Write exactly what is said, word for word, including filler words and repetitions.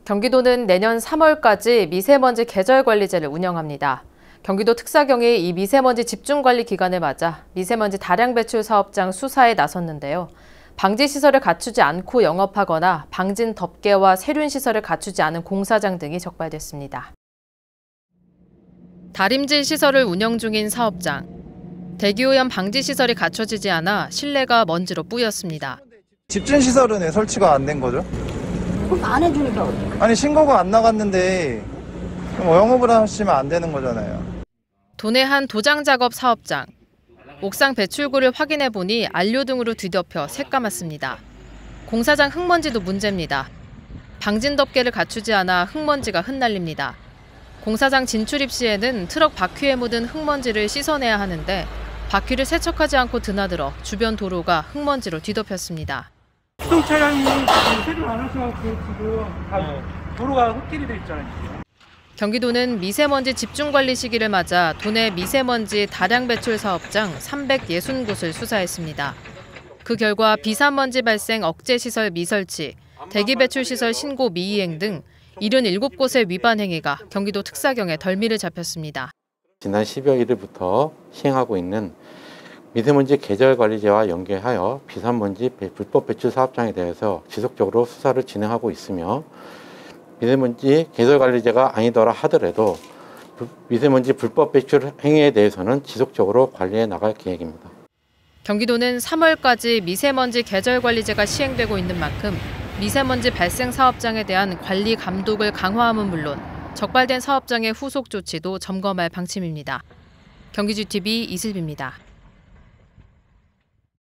경기도는 내년 삼월까지 미세먼지 계절관리제를 운영합니다. 경기도 특사경이 이 미세먼지 집중관리 기간을 맞아 미세먼지 다량 배출 사업장 수사에 나섰는데요. 방지시설을 갖추지 않고 영업하거나 방진 덮개와 세륜시설을 갖추지 않은 공사장 등이 적발됐습니다. 다림질 시설을 운영 중인 사업장. 대기오염 방지시설이 갖춰지지 않아 실내가 먼지로 뿌였습니다. 집중시설은 왜 설치가 안 된 거죠? 그럼 안 해주니까 어떡해. 아니 신고가 안 나갔는데 뭐 영업을 하시면 안 되는 거잖아요. 도내 한 도장 작업 사업장. 옥상 배출구를 확인해 보니 안료 등으로 뒤덮여 새까맣습니다. 공사장 흙먼지도 문제입니다. 방진 덮개를 갖추지 않아 흙먼지가 흩날립니다. 공사장 진출입 시에는 트럭 바퀴에 묻은 흙먼지를 씻어내야 하는데 바퀴를 세척하지 않고 드나들어 주변 도로가 흙먼지로 뒤덮였습니다. 수동 차량이 지금 세를 안 하셔서 지금 다 도로가 흙길이 돼 있잖아요. 경기도는 미세먼지 집중관리 시기를 맞아 도내 미세먼지 다량 배출 사업장 삼백육십 곳을 수사했습니다. 그 결과 비산먼지 발생 억제 시설 미설치, 대기 배출 시설 신고 미이행 등 칠십칠 곳의 위반 행위가 경기도 특사경에 덜미를 잡혔습니다. 지난 십여 일부터 시행하고 있는 미세먼지 계절관리제와 연계하여 비산먼지 불법 배출 사업장에 대해서 지속적으로 수사를 진행하고 있으며 미세먼지 계절관리제가 아니더라 하더라도 미세먼지 불법 배출 행위에 대해서는 지속적으로 관리해 나갈 계획입니다. 경기도는 삼월까지 미세먼지 계절관리제가 시행되고 있는 만큼 미세먼지 발생 사업장에 대한 관리 감독을 강화함은 물론 적발된 사업장의 후속 조치도 점검할 방침입니다. 경기지티비 이슬비입니다.